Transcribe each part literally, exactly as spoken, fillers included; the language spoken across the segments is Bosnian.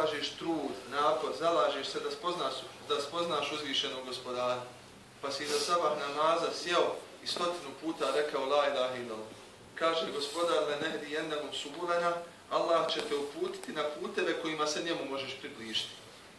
ulažeš trud, napor, zalažeš se da spoznaš, da spoznaš uzvišenog gospodara, pa si za sabah namaza sjeo i stotinu puta rekao la ilaha illallah. Kaže gospodar le nehdi jennahum subulana, Allah će te uputiti na puteve kojima se njemu možeš približiti.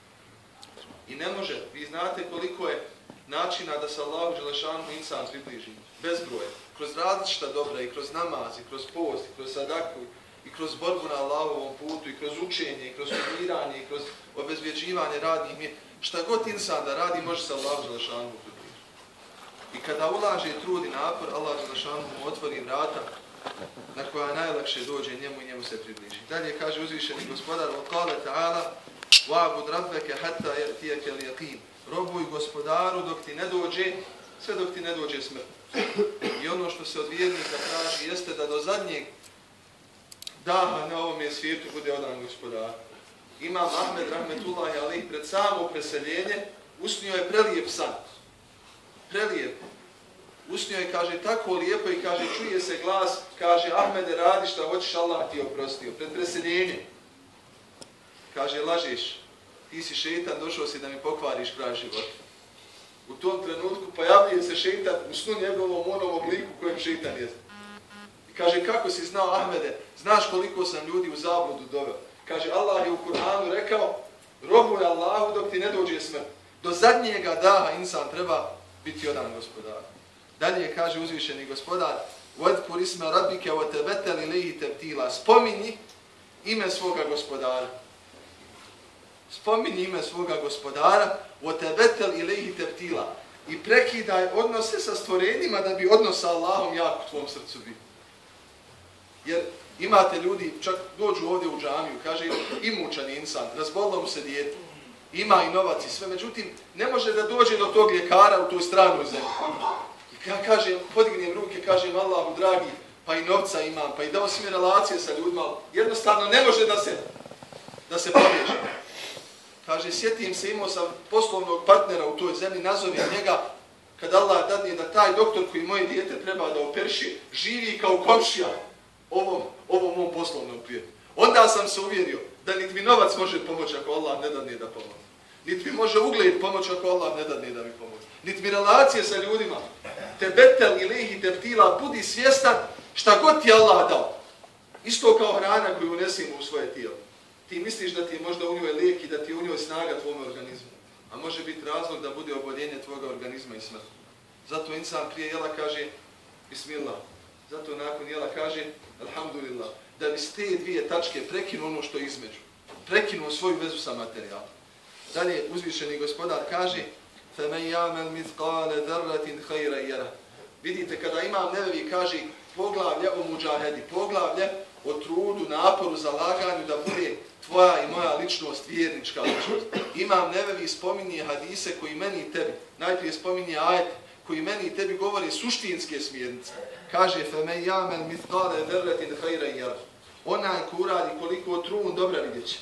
I ne može, vi znate koliko je načina da se Allahu dželešanu insan približi. Bezbroj. Kroz različita dobra i kroz namaz, i kroz post, i kroz sadaku, i kroz borbu na Allahovom putu, i kroz učenje, i kroz studiranje, i kroz obezvjeđivanje radnih mjesta. Šta god insan da radi, može se Allahu dželešanu približiti. I kada ulaže trud i napor, Allah dželešanu mu otvori vrata na koja najlakše dođe njemu i njemu se približi. Dalje kaže uzvišeni gospodar, وَقَالَ تَعَالَ وَعْبُدْ رَبَّكَ حَتَّى يَأْتِيَكَ الْيَقِينُ. Robuj gospodaru dok ti ne dođe, sve dok ti ne dođe smrt. I ono što se od vjernika traži jeste da do zadnjeg daha na ovom svijetu bude odan gospodar. Imam Ahmed rahmetullahi alejh pred samo preseljenje usnio je prelijep san. Prelijep. Usnio je, kaže, tako lijepo i kaže, čuje se glas, kaže, Ahmede, radi šta hoćeš, Allah ti je oprostio. Pred preseljenjem. Kaže, lažeš, ti si šeitan, došao si da mi pokvariš kraj života. U tom trenutku pojavljuje se šeitan u snu njegovom onom obliku kojem šeitan je. I kaže, kako si znao, Ahmede, znaš koliko sam ljudi u zabludu doveo. Kaže, Allah je u Kur'anu rekao, robuj Allahu dok ti ne dođe smrt. Do zadnjega daha insan treba biti odan gospodar. Dalje kaže uzvišeni gospodar, وَذْكُرِ اسْمَ رَبِّكَ وَتَبَتَّلِ إِلَيْهِ تَبْتِيلًا. Spominji ime svoga gospodara. Spominji ime svoga gospodara, وَتَبَتَّلِ إِلَيْهِ تَبْتِيلًا. I prekidaj odnose sa stvorenjima da bi odnos sa Allahom jak u tvom srcu bio. Jer imate ljudi, čak dođu ovdje u džamiju, kaže, imućan insan, razbolilo mu se dijete, ima i novac i sve, međutim, ne može da dođe do tog ljekara u toj stranoj zemlji. Ja kažem, podignem ruke, kažem Allahu dragi, pa i novca imam, pa i dao si mi relacije sa ljudima, jednostavno ne može da se, da se pobježe. Kaže, sjetim se, imao sam poslovnog partnera u toj zemlji, nazovem njega, kad Allah dadne da taj doktor koji moje dijete treba da operiši, živi kao komšija ovom, ovom mom poslovnom prijatelju. Onda sam se uvjerio da niti mi novac može pomoći ako Allah ne dadne da pomoći. Niti mi može ugled pomoći ako Allah ne dadne da mi pomoći. Niti mi relacije sa ljudima. Te betel ilihi tebtila, budi svjestan šta god ti Allah dao. Isto kao hrana koju unesimo u svoje tijelo. Ti misliš da ti je možda u njoj lijek i da ti je u njoj snaga tvojom organizmu. A može biti razlog da bude oboljenje tvoga organizma i smrt. Zato insan prije jela kaže Bismillah. Zato nakon jela kaže Alhamdulillah. Da bi s te dvije tačke prekinuo ono što je između. Prekinuo svoju vezu sa materijalom. Dalje uzvišeni gospodar kaže فَمَنْ يَعْمَلْ مِثْقَالَ ذَرَّةٍ خَيْرًا يَرَهُ. Vidite, kada Imam Nevevi kaže poglavlje o muđahedi, poglavlje o trudu, naporu, zalaganju da bude tvoja i moja ličnost, vjernička ličnost. Imam Nevevi spominje hadise koji meni i tebi, najprije spominje ajet koji meni i tebi govori suštinske smjernice. Kaže فَمَنْ يَعْمَلْ مِثْقَالَ ذَرَّةٍ خَيْرًا يَرَهُ. Onaj ko uradi koliko trun dobra vidjet će.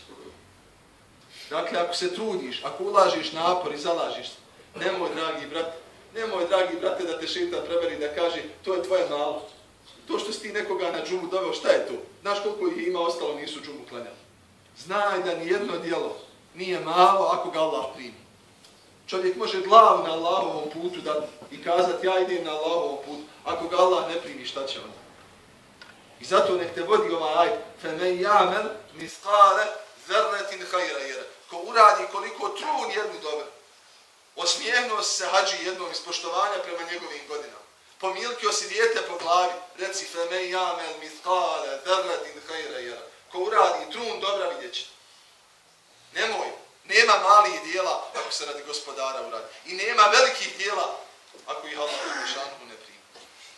Dakle, ako se trudiš, ako ulažiš napor i zalažiš se, nemoj, dragi brat, nemoj, dragi brate, da te šeitan preveri da kaže to je tvoje malo. To što si ti nekoga na džumu doveo, šta je to? Znaš koliko ih ima ostalo nisu džumu klanjali. Znaj da nijedno djelo nije malo ako ga Allah primi. Čovjek može glavu na Allahovom putu dati i kazati ja idem na Allahovom putu. Ako ga Allah ne primi, šta će onda? I zato nek te vodi ovaj ajd. فَمَنْ يَعْمَلْ مِثْقَالَ ذَرَّةٍ خَيْرًا يَرَهُ. Ko uradi koliko trun jednu dobe. Osmijehnuo se hađi jednom iz poštovanja prema njegovim godinama. Pomilkio si dijete po glavi. Reci فَمَنْ يَعْمَلْ مِثْقَالَ ذَرَّةٍ خَيْرًا يَرَهُ. Ko uradi trun dobra vidjet će. Nemoj. Nema malih dijela ako se radi gospodara uradi. I nema velikih dijela ako ih Allah šanu ne primi.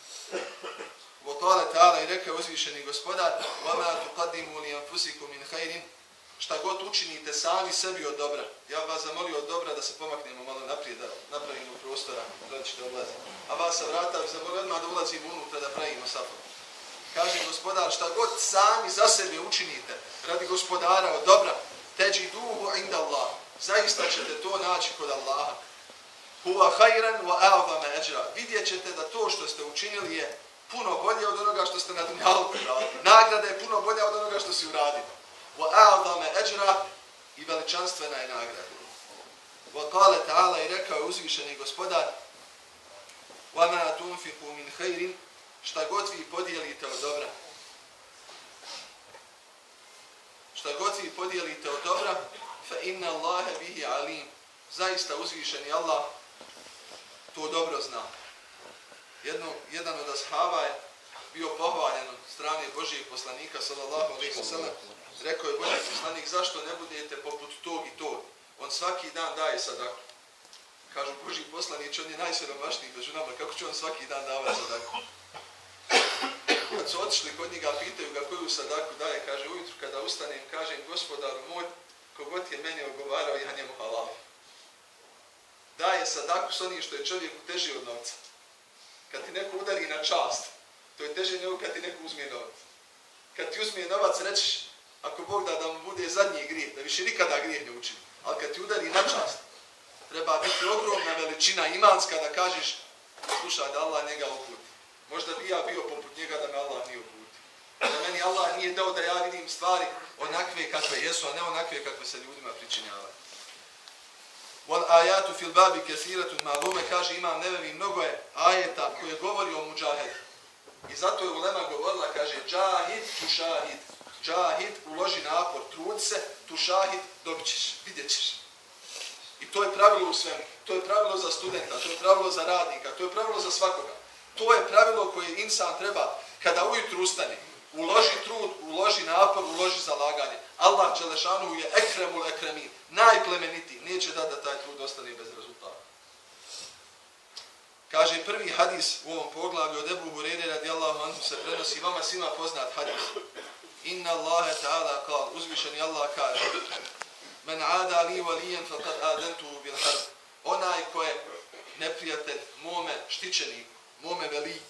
Votale ta'ala i rekao uzvišeni gospodar وَمَا تُقَدِّمُوا لِيَنْفُسِكُمْ مِنْ خَيْرٍ. Šta god učinite sami sebi od dobra. Ja vas zamolio od dobra da se pomaknemo malo naprijed, da napravimo prostora, da ćete odlaziti. A vas sa vrata bi zamolio odmah da ulazimo unutra, da pravimo safor. Kaže gospodar, šta god sami za sebe učinite radi gospodara od dobra, teđiduhu inda Allah. Zaista ćete to naći kod Allaha. Huwa khayran wa a'zama ajra. Vidjet ćete da to što ste učinili je puno bolje od onoga što ste na dunjaluku uradili. Nagrada je puno bolja od onoga što si uradili. Wa a'zama ajra i veličanstvena je nagrada. Wa qala ta'ala, i rekao je uzvišeni gospodar, وَمَا تُنْفِقُوا مِنْ خَيْرٍ, šta god vi podijelite od dobra, šta god vi podijelite od dobra, فَإِنَّ اللَّهَ بِهِ عَلِيمٌ, zaista uzvišeni Allah to dobro zna. Jedno, jedan od ashaba je bio pohvaljen od strane Božijeg poslanika, sallallahu alejhi ve sellem, rekao je Božji poslanik, zašto ne budete poput tog i tog? On svaki dan daje sadaku. Kažu, Božji poslanić, on je najsiromašniji među nama, kako će on svaki dan davati sadaku? Kad su otišli kod njega, pitaju ga koju sadaku daje, kaže, ujutru kada ustanem, kažem, gospodaru moj, kogod je meni ogovarao, ja njemu halal. Daje sadaku s onim što je čovjeku teži od novca. Kad ti neko udari na čast, to je teže nego kad ti neko uzme novac. Kad ti uzme novac, rećiš, ako Bog da da mu bude zadnji grijeh, da više nikada grijeh ne učini. Ali kad ti udari na čast, treba biti ogromna veličina imanska da kažeš, slušaj, da Allah njega uputi. Možda bi ja bio poput njega da me Allah nije uputi. Da meni Allah nije dao da ja vidim stvari onakve kakve jesu, a ne onakve kakve se ljudima pričinjavaju. Wal ayatu fil babi kathiratun ma'lume, kaže Imam Nevevi, mnogo je ajeta koje govori o mudžahidu. I zato je ulema govorila, kaže, džahid tu šahid. Džahid, uloži napor, trud se, tu šahid, dobit ćeš, vidjet ćeš. I to je pravilo u svemu. To je pravilo za studenta, to je pravilo za radnika, to je pravilo za svakoga. To je pravilo koje insan treba, kada ujutru ustane, uloži trud, uloži napor, uloži zalaganje. Allah dželešanu je ekremul ekremin, najplemenitiji, neće da da taj trud ostane bez rezultata. Kaže prvi hadis u ovom poglavlju od Ebu Hureyre radijallahu anhu se prenosi, vama svima poznat hadis. Inna Allahe ta'ala kal, uzvišeni Allah kaže, men ada li valijen faqad adantuhu bil harb. Onaj ko je neprijatelj mome štićeniku, mome veli,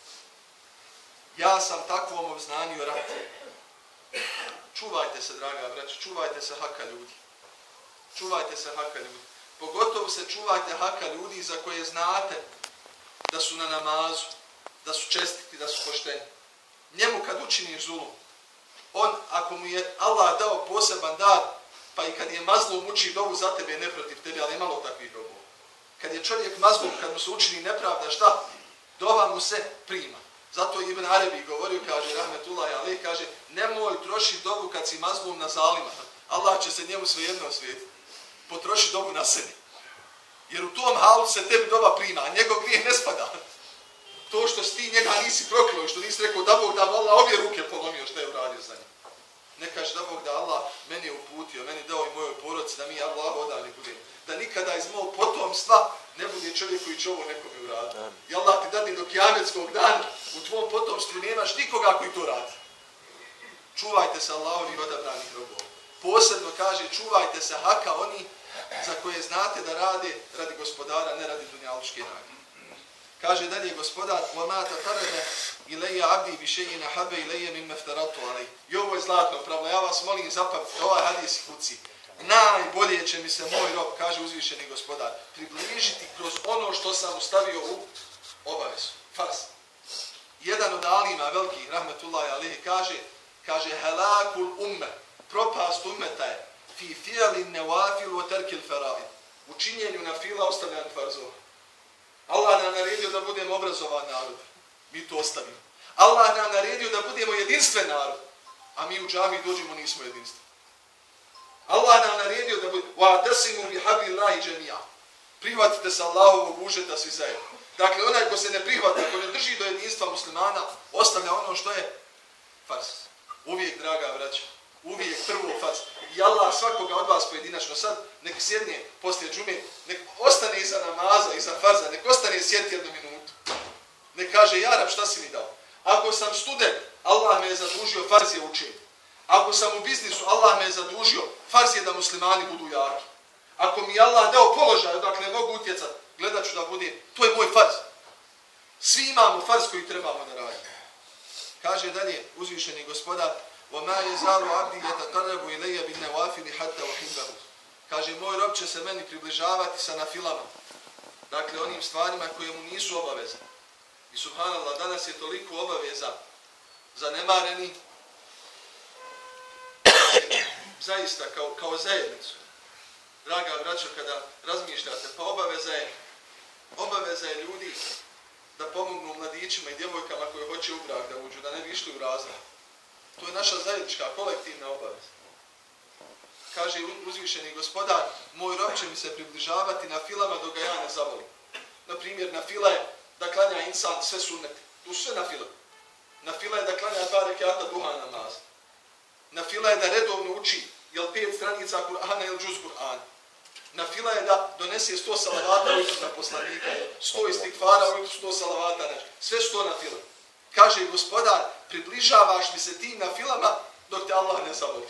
ja sam takvom obznanio rat. Čuvajte se, draga braćo, čuvajte se haka ljudi. Čuvajte se haka ljudi. Pogotovo se čuvajte haka ljudi za koje znate da su na namazu, da su čestiti, da su pošteni. Njemu kad učiniš zulum, on, ako mu je Allah dao poseban dar, pa i kad je mazlum uči dovu za tebe, ne protiv tebe, ali je malo takvih dobova. Kad je čovjek mazlum, kad mu se učini nepravda, šta? Dova mu se prima. Zato Ibn Arabi govorio, kaže, rahmetullahi alejhi, kaže, nemoj troši dovu kad si mazlum na zalima. Allah će se njemu svejedno osvijetiti. Potroši dovu na sebi. Jer u tom halu se tebi dova prima, a njegov grijeh ne spada. To što si ti njega nisi proklao, što nisi rekao da Bog da Allah obje ruke polomio što je uradio za njim. Ne kaže da Bog da Allah meni je uputio, meni dao i mojoj porodici, da mi Allah odavni budemo. Da nikada iz mog potomstva ne bude čovjek koji će ovo nekome uraditi. I Allah ti dadne do kijametskog dana, u tvom potomstvu nemaš nikoga koji to radi. Čuvajte se Allahovih odabranih robova. Posebno kaže, čuvajte se haka oni za koje znate da rade radi gospodara, ne radi dunjalučke nagrade. Kaže dalje gospodar, وَمَا تَقَرَبَ إِلَيَّ عَبْدِي بِشَيْءٍ أَحَبَّ إِلَيَّ مِمَّا افْتَرَضْتُ عَلَيْهِ. I ovo je zlatno pravilo, ja vas molim zapamtite ovaj hadis kuci. Najbolje će mi se moj rob, kaže uzvišeni gospodar, približiti kroz ono što sam ustavio u obavezu. Fars. Jedan od alima velikih, rahmetullahi alejhi, kaže, kaže, helakul umme, propast ummeta je, fi fi'alin nevafil wa terkil faraid. U činjenju na fila ostavljan farzova. Allah nam naredio da budemo obrazovan narod. Mi to ostavimo. Allah nam naredio da budemo jedinstven narod. A mi u džami dođemo, nismo jedinstven. Allah nam naredio da budemo وَعْتَسِمُوا بِحَبِّ اللَّهِ جَمِيعًا. Prihvatite se Allahovog užeta svi zajedno. Dakle, onaj ko se ne prihvata, ko ne drži do jedinstva muslimana, ostavlja ono što je fars. Uvijek, draga braća, uvijek prvo fars. I Allah svakoga od vas pojedinačno sad, nek sjedne poslije džume, nek ostane iza namaza, iza farza, nek ostane sjeti jednu minutu. Nek kaže, ja rab, šta si mi dao? Ako sam student, Allah me je zadužio, farz je učiti. Ako sam u biznisu, Allah me je zadužio, farz je da muslimani budu jaki. Ako mi Allah dao položaj, dakle mogu utjecati, gledat ću da budem, to je moj farz. Svi imamo farz koji trebamo da radimo. Kaže dalje uzvišeni gospodar, وَمَا يَزَالُ عَبْدِي يَتَقَرَّبُ إِلَيَّ بِالنَّوَافِلِ حَتَّى أُحِبَّهُ. Kaže, moj rob će se meni približavati sa nafilama. Dakle, onim stvarima koje mu nisu obaveze. I subhanallah, danas je toliko obaveza zanemareni. zaista kao, kao zajednicu. Draga braćo, kada razmišljate, pa obaveza je, obaveza je ljudi da pomognu mladićima i djevojkama koji hoće u brak da uđu, da ne bi išli u razvoj. To je naša zajednička, kolektivna obaveza. Kaže uzvišeni gospodar, moj rob će mi se približavati na filama dok ga ja ne zavolim. Naprimjer, na fila je da klanja insan sve sunnete. Tu sve na fila. Na fila je da klanja dva rekata duha namaza. Na fila je da redovno uči, jel pet stranica Kur'ana ili džuz Kur'ana. Na fila je da donese sto salavata ujutru na poslanika, sto istikfara ujutru, sto salavata na sve sto na fila. Kaže gospodar, približavaš mi se tim na filama dok te Allah ne zavoli.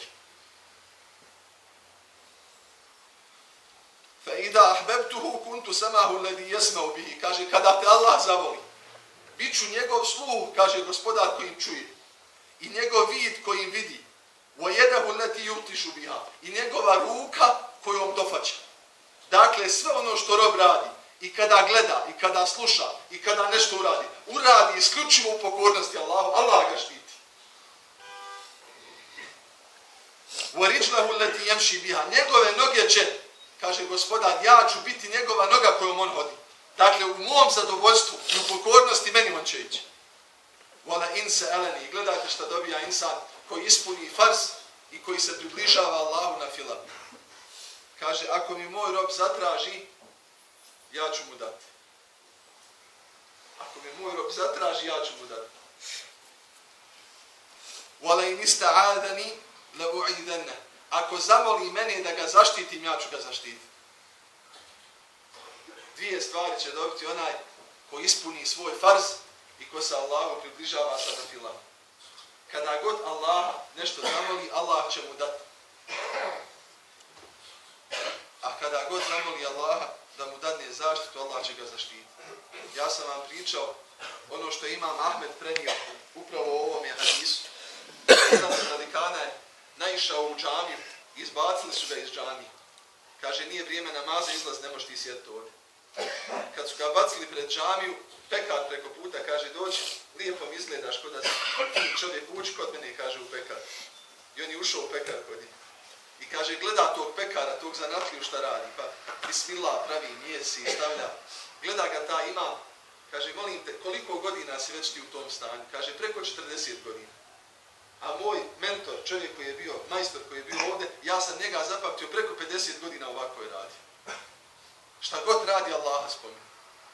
فَإِذَا أَحْبَبْتُهُ كُنْتُ سَمَهُ الَّذِي يَسْمَعُ بِهِ. Kaže, kada te Allah zavoli, bit ću njegov sluh, kaže gospodar, kojim čuje. I njegov vid kojim vidi. وَيَدَهُ الَّتِي يُبْطِشُ بِهَا. I njegova ruka kojom dofaća. Dakle, sve ono što rob radi, i kada gleda, i kada sluša, i kada nešto uradi, uradi isključivo u pokornosti Allahu, Allah ga štiti. وَرِجْلَهُ الَّتِي يَمْشِي بِهَا. Njegove noge će, kaže gospodar, ja ću biti njegova noga kojom on hodi. Dakle, u mom zadovoljstvu i u pokornosti meni on će ići. Vala inse eleni. Gledajte šta dobija insan koji ispuni farz i koji se približava Allahu na filam. Kaže, ako mi moj rob zatraži, ja ću mu dati. Ako mi moj rob zatraži, ja ću mu dati. Vala in ista'adani la u'idanna. Ako zamoli mene da ga zaštitim, ja ću ga zaštiti. Dvije stvari će dobiti onaj ko ispuni svoj farz i ko se Allahu približava sa nafilama. Kada god Allah nešto zamoli, Allah će mu dati. A kada god zamoli Allaha da mu dadne zaštitu, Allah će ga zaštiti. Ja sam vam pričao ono što imam Ahmed prenio upravo u ovome hadisu. Jedan od radikana je naišao u džamiju, izbacili su ga iz džamije. Kaže, nije vrijeme namaza, izlaz, ne možeš ti sjediti ovdje. Kad su ga bacili pred džamiju, pekar preko puta, kaže, dođi, lijepo mi izgledaš kod da ti čovjek uđi kod mene, kaže, u pekar. I on je ušao u pekar kod njih. I kaže, gleda tog pekara, tog zanatliju šta radi, pa bismillah, pravi mjesi, stavlja. Gleda ga ta imam, kaže, molim te, koliko godina si već ti u tom stanju? Kaže, preko četrdeset godina. A moj mentor, čovjek koji je bio, majstor koji je bio ovdje, ja sam njega zapamtio preko pedeset godina ovako je radio. Šta god radi, Allaha spominje.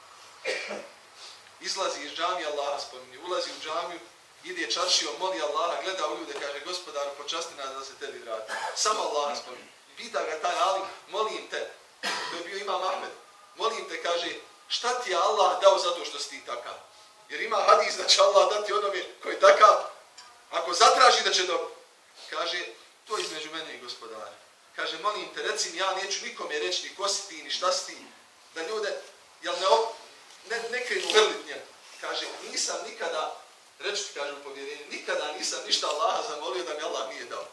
Izlazi iz džamije, Allaha spominje. Ulazi u džamiju, ide čaršijom, moli Allaha, gleda u ljude, kaže, gospodaru, počasti nas da se tebi vrati. Samo Allaha spominje. Pita ga taj alim, molim te, to je bio imam Ahmed, molim te, kaže, šta ti je Allah dao zato što si ti takav? Jer ima hadis da će Allah dati onome koji je takav, ako zatraži da će dobiti. Kaže, to je između mene i gospodara. Kaže, molim te, reci mi, ja neću nikome reći ni ko si ti, ni šta si ti, da ljude, jel ne, ne, ne krenu vrlit njemu. Kaže, nisam nikada, reći ti, kaže u povjerenju, nikada nisam ništa Allaha zamolio da mi Allah nije dao.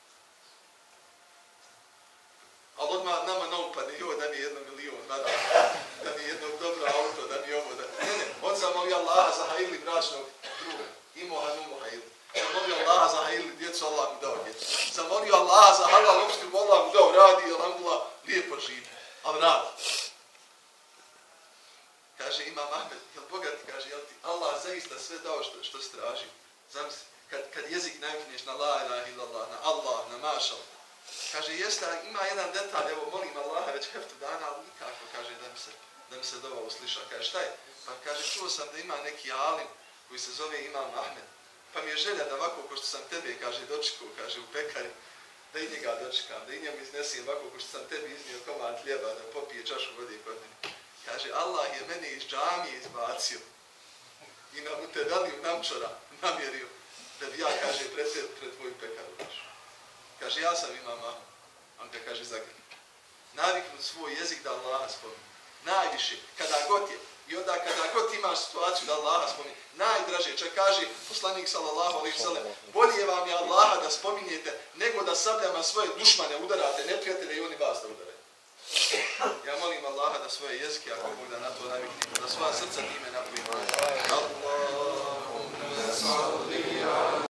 Ali odmah nama na upadne, joj, da mi je jedno milion, da, da mi je jedno dobro auto, da mi je ovo, da... Ne, ne, on zamolio Allaha za hajili bračnog druga, imao hanumu hajili. Zamolio Allaha za hajili djecu, Allah mi dao djecu. Zamolio Allaha za halal opskrbu, Allah mi dao, radi, alhamdulillah, lijepo živi, ali radi. Kaže, imam Ahmed, jel bogat, kaže, jel ti Allah zaista sve dao što, što se traži. Zamisli, kad, kad jezik navikneš na la ilaha illallah, na Allah, na mašal, kaže, jeste, ima jedan detalj, evo, molim Allaha već heftu dana, ali nikako, kaže, da mi se, da mi se dova usliša. Kaže, šta je? Pa kaže, čuo sam da ima neki alim koji se zove imam Ahmed. Pa mi je želja da ovako, ko što sam tebe, kaže, dočekao, kaže, u pekari, da i njega dočekam, da i njemu iznesim ovako, ko što sam tebi iznio komad hljeba, da popije čašu vode kod mene. Kaže, Allah je mene iz džamije izbacio i na Mutedaliju namčara namjerio da bi ja, kaže, pred, pred tvoju pekaru došao. Kaže, ja sam imam Ahmed, on te kaže, zagrni. Naviknut svoj jezik da Allaha spominje. Najviše, kada god je. I onda kada god imaš situaciju da Allaha spominje, najdraže, čak kaže poslanik sallallahu alejhi ve sellem, bolje vam je Allaha da spominjete nego da sabljama svoje dušmane udarate, neprijatelje i oni vas da udaraju. Ja molim Allaha da svoje jezike, ako Bog da na to naviknemo, da svoja srca time napojimo. Allahumma salli